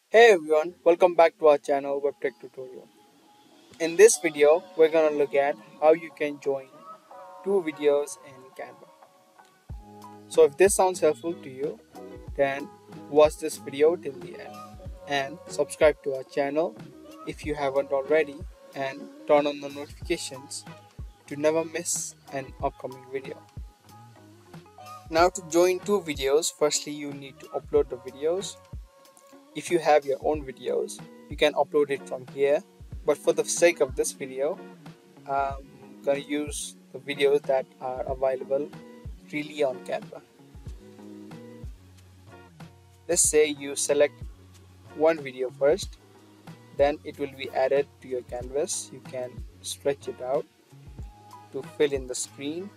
Hey everyone, welcome back to our channel Webtech Tutorial. In this video, we're gonna look at how you can join two videos in Canva. So if this sounds helpful to you, then watch this video till the end and subscribe to our channel if you haven't already and turn on the notifications to never miss an upcoming video. Now to join two videos, firstly you need to upload the videos. If you have your own videos, you can upload it from here, but for the sake of this video, I'm gonna use the videos that are available freely on Canva. Let's say you select one video first, then it will be added to your canvas. You can stretch it out to fill in the screen.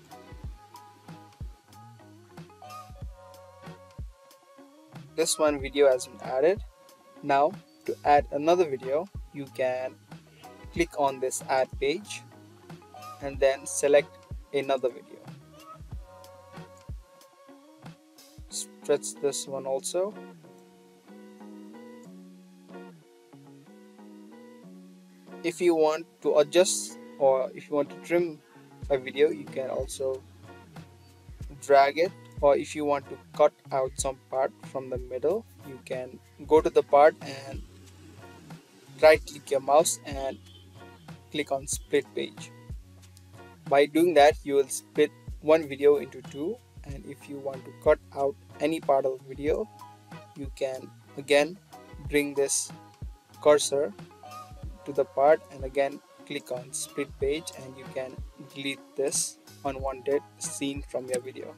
This one video has been added. Now to add another video, you can click on this add page and then select another video. Stretch this one also. If you want to adjust or if you want to trim a video, you can also drag it, or if you want to cut out some part from the middle, you can go to the part and right click your mouse and click on split page. By doing that, you will split one video into two, and if you want to cut out any part of the video, you can again bring this cursor to the part and again click on split page, and you can delete this unwanted scene from your video.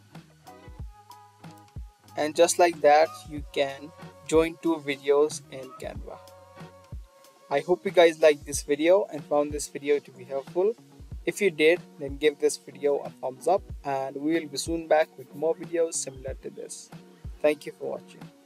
And just like that, you can join two videos in Canva. I hope you guys liked this video and found this video to be helpful. If you did, then give this video a thumbs up, and we will be soon back with more videos similar to this. Thank you for watching.